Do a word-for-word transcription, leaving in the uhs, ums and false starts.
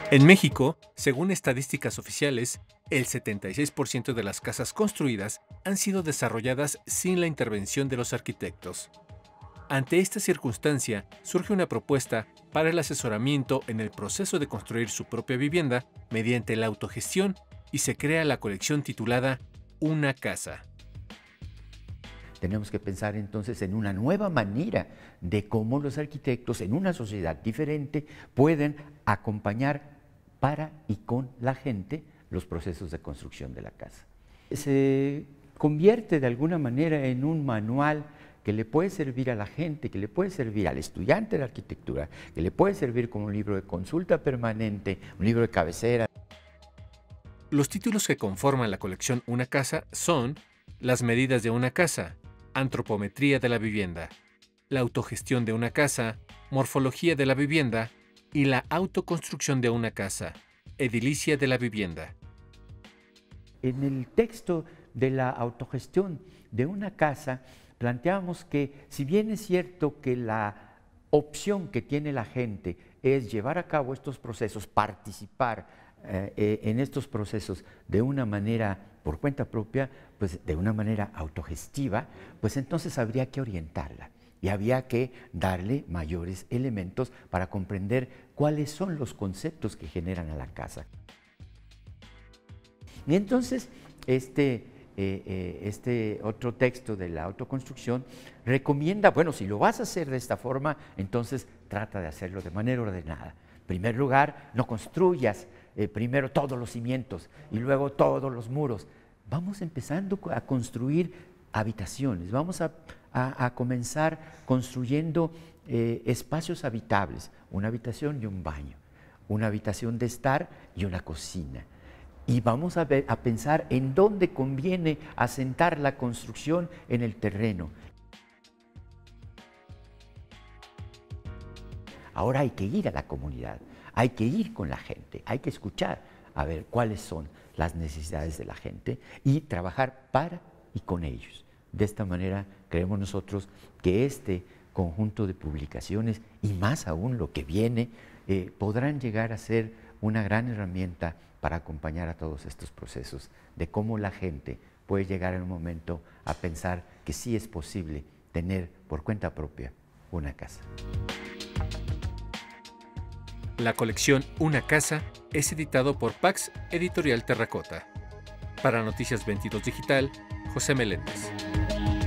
En México, según estadísticas oficiales, el setenta y seis por ciento de las casas construidas han sido desarrolladas sin la intervención de los arquitectos. Ante esta circunstancia, surge una propuesta para el asesoramiento en el proceso de construir su propia vivienda mediante la autogestión y se crea la colección titulada Una Casa. Tenemos que pensar entonces en una nueva manera de cómo los arquitectos en una sociedad diferente pueden acompañar para y con la gente los procesos de construcción de la casa. Se convierte de alguna manera en un manual que le puede servir a la gente, que le puede servir al estudiante de arquitectura, que le puede servir como un libro de consulta permanente, un libro de cabecera. Los títulos que conforman la colección Una Casa son Las medidas de una casa, Antropometría de la vivienda, La autogestión de una casa, Morfología de la vivienda y La autoconstrucción de una casa, Edilicia de la vivienda. En el texto de la autogestión de una casa planteamos que si bien es cierto que la opción que tiene la gente es llevar a cabo estos procesos, participar eh, eh, en estos procesos de una manera por cuenta propia, pues de una manera autogestiva, pues entonces habría que orientarla y había que darle mayores elementos para comprender cuáles son los conceptos que generan a la casa. Y entonces, este, eh, eh, este otro texto de la autoconstrucción recomienda, bueno, si lo vas a hacer de esta forma, entonces trata de hacerlo de manera ordenada. En primer lugar, no construyas eh, primero todos los cimientos y luego todos los muros. Vamos empezando a construir habitaciones, vamos a, a, a comenzar construyendo eh, espacios habitables, una habitación y un baño, una habitación de estar y una cocina. Y vamos a, ver, a pensar en dónde conviene asentar la construcción en el terreno. Ahora hay que ir a la comunidad, hay que ir con la gente, hay que escuchar a ver cuáles son las necesidades de la gente y trabajar para y con ellos. De esta manera creemos nosotros que este conjunto de publicaciones y más aún lo que viene eh, podrán llegar a ser una gran herramienta para acompañar a todos estos procesos de cómo la gente puede llegar en un momento a pensar que sí es posible tener por cuenta propia una casa. La colección Una Casa es editado por Pax Editorial Terracota. Para Noticias veintidós Digital, José Meléndez.